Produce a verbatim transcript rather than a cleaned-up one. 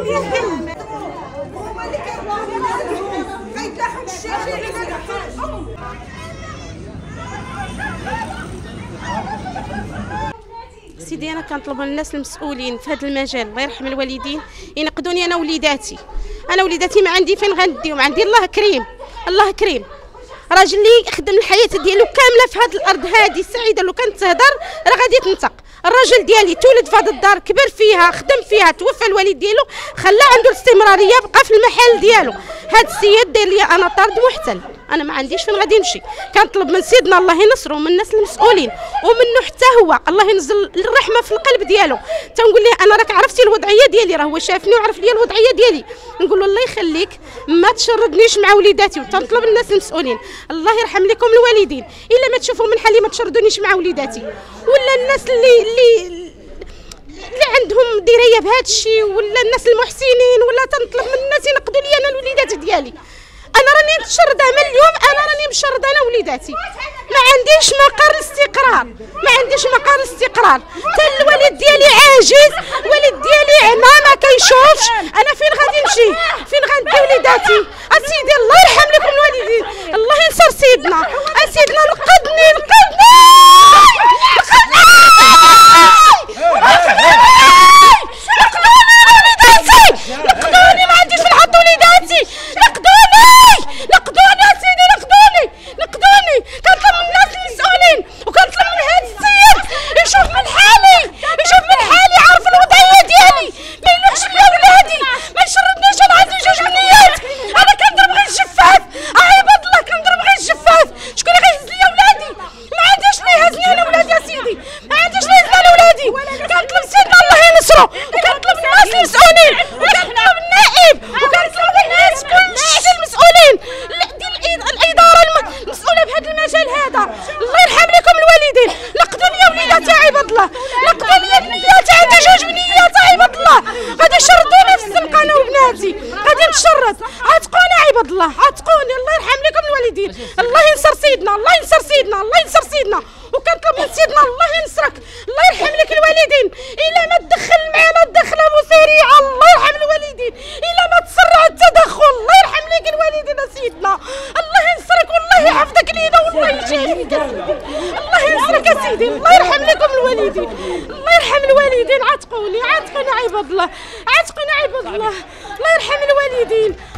سيدي انا كنطلب من الناس المسؤولين في هذا المجال الله يرحم الوالدين ينقذوني انا وليداتي. انا وليداتي ما عندي فين غنديهم، عندي الله كريم الله كريم راجل اللي خدم الحياه ديالو كامله في هذه الارض هذه السعيده. لو كانت تهضر راه غادي تنطق. الراجل ديالي تولد في هذه الدار، كبر فيها، خدم فيها، توفى الوالد ديالو، خلى عنده الاستمراريه، بقى في المحل ديالو. هذا السيد داير لي انا طرد محتل، انا ما عنديش فين غادي نمشي. كنطلب من سيدنا الله ينصرو من الناس المسؤولين ومنه حتى هو الله ينزل الرحمه في القلب ديالو. تنقول له انا راك عرفتي الوضعيه ديالي، راه هو شافني وعرف لي الوضعيه ديالي. نقول له الله يخليك ما تشردنيش مع وليداتي. وتنطلب الناس المسؤولين الله يرحم لكم الوالدين، الا ما تشوفوا من حالي ما تشردونيش مع وليداتي. ولا الناس اللي اللي اللي عندهم درايه بهذا الشيء، ولا الناس المحسنين، ولا تنطلب من الناس ينقذوا لي انا الوليدات ديالي. انا راني متشرده من اليوم، انا راني مشرده انا وليداتي. ما عنديش مقر الاستقرار، ما عنديش مقر الاستقرار. حتى الوالد ديالي عاجز، الوالد ديالي عمى ما كيشوفش. انا فين غادي نمشي؟ فين غندي وليداتي؟ اسيدي الله يرحم لكم الوالدين، الله ينصر سيدنا. اسيدنا نقذني نقذني نقذني نقذوني وليداتي، نقذوني ما عنديش فين نحط وليداتي، نقذوني نقذوني اسيدي نقذوني نقذوني. كنطلب من الناس المسؤولين وكنطلب من هذا السيد يشوف من حالي، يشوف من حالي، عارف الوضعيه ديالي، ما يلوحش ليا ولادي، ما يشردنيش. انا عندي جوج بنيات، انا كنضرب غير الجفاف، عباد الله كنضرب غير الجفاف. شكون اللي غيهز ليا ولادي؟ ما عنديش اللي يهزني انا ولادي يا سيدي، ما عنديش اللي يهز لي ولادي. كنطلب سيدنا الله ينصرو، وكنطلب الناس المسؤولين، وكنطلب النائب، وكنطلب الناس كلشي المسؤولين ديال الاداره المسؤوله بهذا المجال هذا. الله يرحم لكم الوالدين، نقذوا لي وليداتي عباد الله، نقذوا لي بنياتي، عندي جوج بنيات عباد الله، غادي يشردوني في الزنقه انا وبناتي، غادي نتشرد. عتقوني عباد الله، عتقوني. الله يرحم لكم الوالدين، الله ينصر سيدنا، الله ينصر سيدنا، الله ينصر سيدنا. وكنطلب من سيدنا الله ينصرك، الله يرحم لك الوالدين. الا ما تدخل معنا الدخله ابو سريعه الله يرحم الوالدين، الا ما تسرع التدخل الله يرحم لك الوالدين يا سيدنا. الله ينصرك والله يحفظك لينا والله يجازيك يا سيدي، الله ينصرك يا سيدي، الله يرحم لكم الوالدين، الله يرحم الوالدين. عتقوني عتقوني عباد الله، عتقوني عباد الله، الله يرحم الوالدين.